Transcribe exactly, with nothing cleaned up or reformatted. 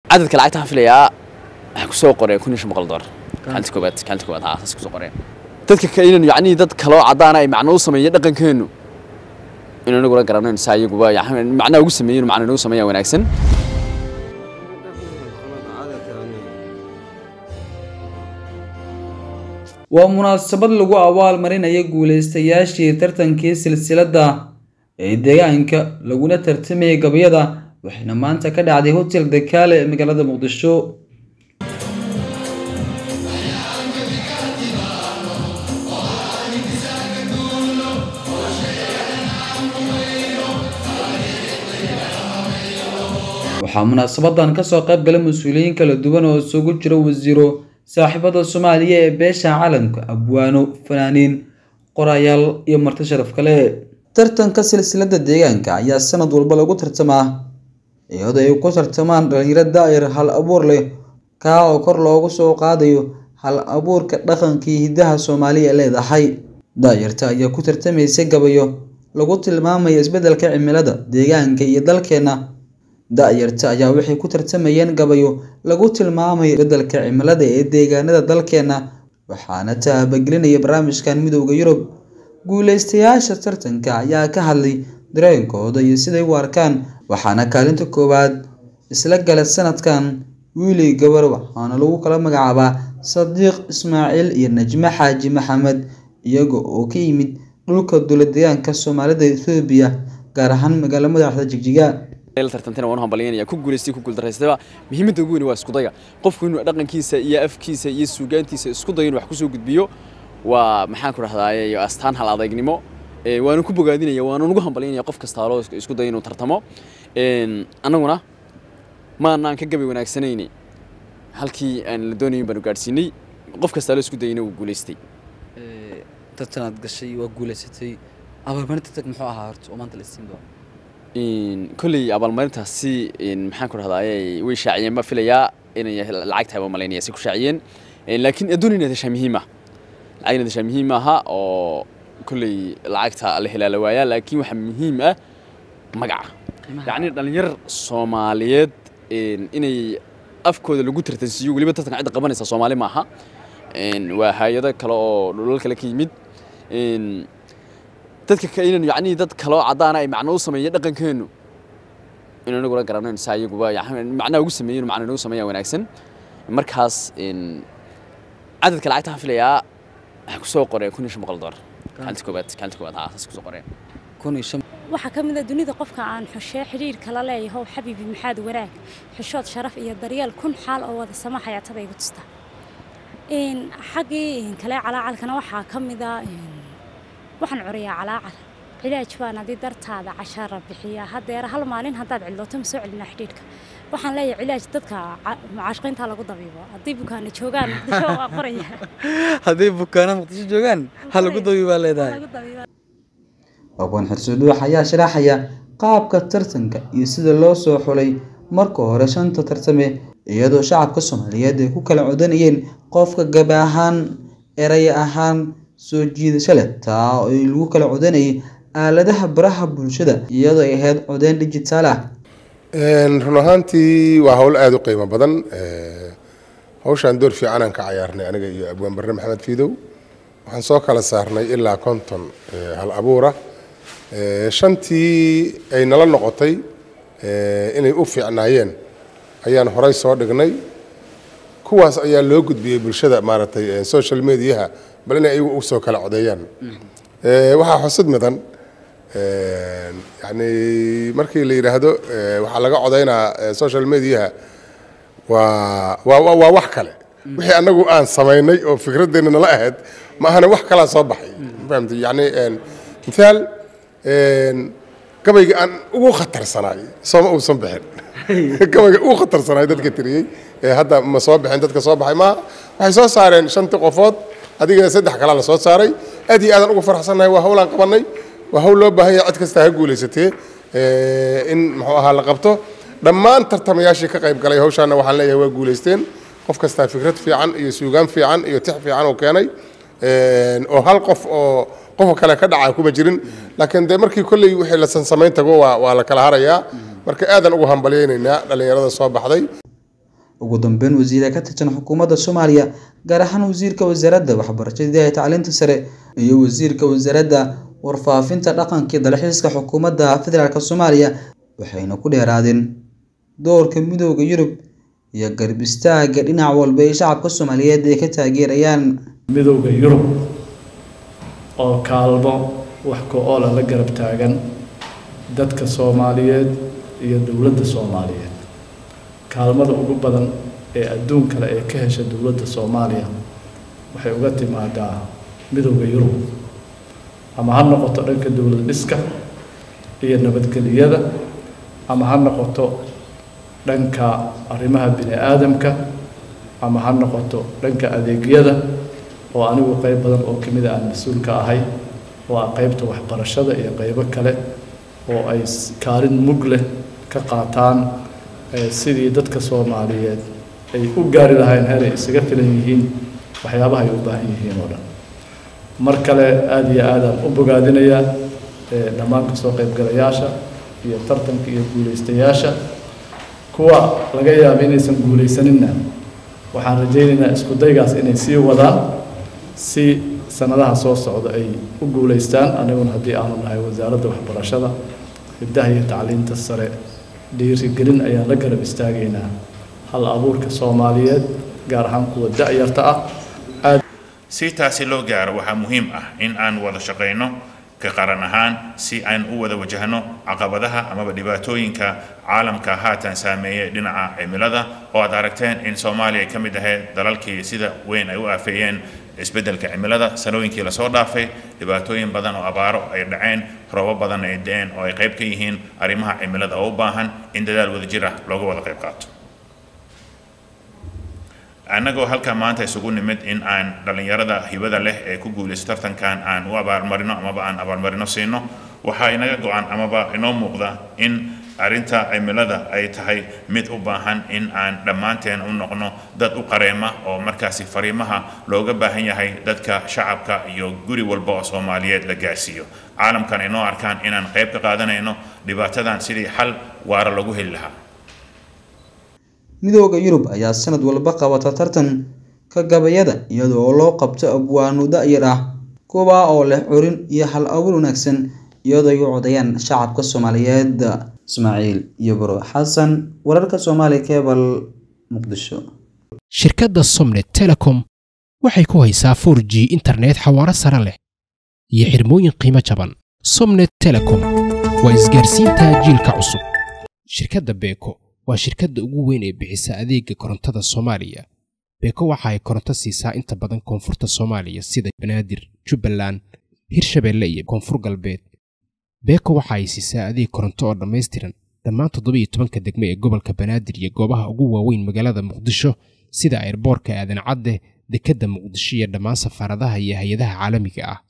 عدد كالعادة في ليا كسوق قرية كونيش مقلدر كانت كوبات كانت كوبات عاصس كسوق قرية تذكر كأنه يعني ذات كلا عضانا أي معنى وصمية دقن كأنه إنه نقول قررنا نساعي جوا يعني معنى وصمية ومعنى وصمية وناكسن ومناسبة لغو أول مرين يقول استياشي ترتن كيس السلسلة إيديا إنك لغونا ترتمي قبيضة وحنا ما أنت كده عدي هوتيل دكالة مقالة مقدشو waxaa munaasabadan ka soo qayb galay mas'uuliyiin kala duwan oo isugu jira wasiiro saaxiibada Soomaaliya ee beesha caalamka abwaano fanaaniin qorayaal iyo marti sharaf kale tartanka silsilada deegaanka ayaa sanad walba lagu tartamaa iyadoo ay ku tartamaan dhalinyarada daayir hal abuur leh ka oo kor loogu soo qaadayo hal abuurka dhaqanka hidaha Soomaaliya leedahay daayirta ayaa ku tartamaysa gabayo lagu tilmaamayo isbedelka cimilada deegaanka iyo dalkeena daayirta ayaa waxay ku tartamayeen gabayo lagu tilmaamayo beddelka cimilada ee deegaanada dalkeena waxaana taabagelinaya barnaamijkan midowga Yurub guuleystayaasha tartanka ayaa ka hadlay dareenkooda iyo siday u arkaan waxaana kaalinta koowaad isla galay sanadkan wiili gabar waxaana lagu kala magacaabaa Sadiq Ismaaciil iyo Najma Xaaji Maxamed iyaga oo ka yimid dhulka dowladdeegaanka Soomaalida Itoobiya gaar ahaan magaalada madaxda Jigjiga tartantina waan hambalyeynaya ku guuleystay ku guuldareystay muhiimadda ugu weyn waa isku dayga qofku inuu dhaqankiisa iyo afkiisa iyo suugaantiisa isku dayo wax ku soo gudbiyo waa maxaan ku raxdaayay astaan hal adeegnimo ee waan ku bogaadinaya waan ugu hambalyeynaya qof kasta oo isku dayo inuu tartamo een anaguna ma aanan ka gabi wanaagsanayni halkii aan la doonayo baan gaarsiinay qof kasta oo isku dayo inuu guuleystay ee tartanaad gashay waa guuleysatay abaalmarinta tag muxuu ahaa horta oo maanta la siin doono in kulli abaalmarintaasi in maxaan ku raxdaayay way shaaciyeen ma filayaa inay lacag tahay malaynaya si ku shaaciyeen laakiin aduunina tasha muhiim ah lacagna tasha muhiim ah oo kulli lacagta la helaala waaya laakiin waxa muhiim ah magaca yaani dhalinyar Soomaaliyeed inay afkooda lagu tartansiyo waliba tartanka cid qabanaysa Soomaali ma aha in waa hay'ado kale oo dhulal kale ka yimid in dadka keenan yaani dad kala cadaana ay macno u sameeyay dhaqankeenu inuu nagu garanay saayi guba yaani macna ugu sameeyay macna ugu sameeyay wanaagsan markaas in cadadka lacagta xaflaya ku soo qoray kunish maqaldar kanta koobaad kanta koobaad aasas ku soo qoray kunish waxa kamida dunida qofka aan xushay xiriir kala leeyahay xabiibi maxaad wanaag xishood sharaf iyo daryeel kun xaal oo wada samaxaya tabay ku tustaa in xaqii kale calaalkana waxa kamida waxaan curiyaa calaacal cilaaj baan adii dartaada cashar bixiya hadeer hal maalin hadaad cilooto ma soo celina xidhiidhka waxaan leeyahay cilaaj dadka macaashqiinta lagu dabiibo hadii bukaana joogaan muqdisho waa qoraya hadii bukaana muqdisho joogaan hal lagu dabiibo leedahay aqoon xirsuud waxa ayaa sharaxaya qaabka tartanka iyo sida loo soo xulay marka hore shanta tartame iyadoo shacabka Soomaaliyeed ay ku kala codanayeen qofka gab ahaan eray ahaan soo jiidasho leh taa oo lagu kala codanay aaladaha baraha bulshada iyadoo ay ahayd codayn digital ah een run ahaantii waa hawl aad u qiimo badan ee hawshan door fiican aan ka ciyaarnay aniga iyo abwaan barre maxamed fiidow waxaan soo kala saarnay ilaa konton hal abuura ee shantii ay nala noqotay ee inay u fiicnaayeen ayaan horay soo dhignay kuwaas ayaa loo gudbiyay bulshada maaragtay social media bal inay ay u soo kala codeeyaan ee waxa xusud midan ee yani markii la yiraahdo waxa laga codeynaa social media waa waa waa wax kale wixii anagu aan sameynay oo fikradeena la ahayd ma ahana wax kala soo baxay fahamtay yani een midaal een gabayga aan ugu khatarsanay soo ma uusan bixin gabayga ugu khatarsanay dadka tiriyay ee hadda ma soo bixin dadka soo baxay ma waxay soo saareen shantii qofood adiga saddex kala la soo saaray aad iyo aadan ugu faraxsanahay waa hawlaan qabanay waa hawl loo baahan yahay cid kasta ha guuleysatay ee in muxuu ahaa la qabto dhammaan tartamayaashii ka qayb galay hawshaana waxaan leeyahay waa guuleysteen qof kasta fikrad fiican iyo suugaan fiican iyo tix fiican oo keenay ee oo hal qof oo qof kale ka dhacay kuma jirin laakiin de markii kulli wixii la sameyn tago waa waa la kala harayaa marka aadan ugu hambalyeynayna dhalinyarada soo baxday ugu dambeyn wasiirka ka tirsan xukuumadda Soomaaliya gaar ahaan wasiirka wasaaradda waxbarashada iyo tacliinta sare iyo wasiirka wasaaradda warfaafinta dhaqanka iyo dalxiiska xukuumadda federaalka Soomaaliya waxayna ku dheeraadeen doorka midowga Yurub iyo garab istaaga dhinac walba ee shacabka Soomaaliyeed ay ka taageerayaan midowga Yurub oo kaalmo wax ku ool la garab taagan dadka Soomaaliyeed iyo dawladda Soomaaliyeed kaalmada ugu badan ee adduunka ee ka hesha dawladda Soomaaliya waxay uga timaadaa midowga Yurub ama ha noqoto dhanka dawlad dhiska iyo nabadgelyada ama ha noqoto dhanka arrimaha bini'aadamka ama ha noqoto dhanka adeegyada oo anigu qayb badan oo kamid ah mas'uul ka ahay oo qaybta waxbarashada iyo qaybo kale oo ay kaalin mug leh ka qaataan sidii dadka Soomaaliyeed ay u gaari lahayn heer ay isaga filan yihiin waxyaabaha ay u baahan yihiin oo dhan mar kale aad iyo aad u bogaadinaya dhammaan ka soo qaybgalayaasha iyo tartanka iyo guuleystayaasha kuwa laga yaabo inaysan guuleysaninna waxaan rajaynaynaa isku daygaas inay sii wadaan si sanadaha soo socda ay u guuleystaan anaguna haddii aanu nahay wasaaradda waxbarashada hiddaha iyo tacliinta sare dhiirigelin ayaan la garab istaagaynaa hal abuurka Soomaaliyeed gaar ahaan kuwa da'yarta ah si taasi loo gaaro waxaa muhiim ah in aan wada shaqeyno ka qaran ahaan si aan u wada wajahno caqabadaha ama dhibaatooyinka caalamka haatan saameeyay dhinaca cimilada oo aad aragteen in Soomaaliya ka mid ah dalalkii sida weyn ay u afeeyeen isbeddelka cimilada sanooyinkii la soo dhaafay dhibaatooyin badan oo abaaro ay dhaceen roobab badan ay da'een oo ay qayb ka yihiin arrimaha cimilada oo u baahan in dadaal wadajir ah looga wada qayb qaato anagoo halka maanta isugu nimid in aan dhalinyarada hibada leh ee ku guuleysta tartankan aan u abaalmarino ama aan abaalmarino siino waxa inaga go'an ama ba inoo muuqda in arinta cimilada ay tahay mid u baahan in aan dhammaanteen u noqono dad u qareema oo markaasi fariimaha looga baahan yahay dadka shacabka iyo guri walba oo Soomaaliyeed la gaarsiiyo caalamkan inoo arkaan inaan qayb ka qaadanayno dhibaatadan sidii xal waara lagu heli lahaa midowga Yurub ayaa sanad walba qabata tartan ka gabayada iyadoo loo qabto abwaano da'yar ah kuwa oo leh curin iyo hal abuur wanaagsan iyadoo ay u codayaan shacabka Soomaaliyeed Ismaaciil iyo Baro Xasan wararka Soomaali Cable Muqdisho shirkadda Somnet Telecom waxay ku haysaa four G internet xawaare sare leh iyo xirmooyin qiimo jaban Somnet Telecom waa isgaarsiinta jiilka cusub shirkadda Beko waa shirkadda ugu weyn ee bixisa adeegga korontada Soomaaliya Beko waxa ay koronto siisaa inta badan koonfurta Soomaaliya sida Banaadir, Jubbaland, Hirshabeelle iyo Koonfur Galbeed Beko waxa ay siisaa adeeg koronto oo dhameystiran dhammaan toddoba iyo tobanka degmo ee gobolka Banaadir iyo goobaha ugu waaweyn magaalada Muqdisho sida airportka Aadan Cadde, dekedda Muqdisho iyo dhammaan safaaradaha iyo hay'adaha caalamiga ah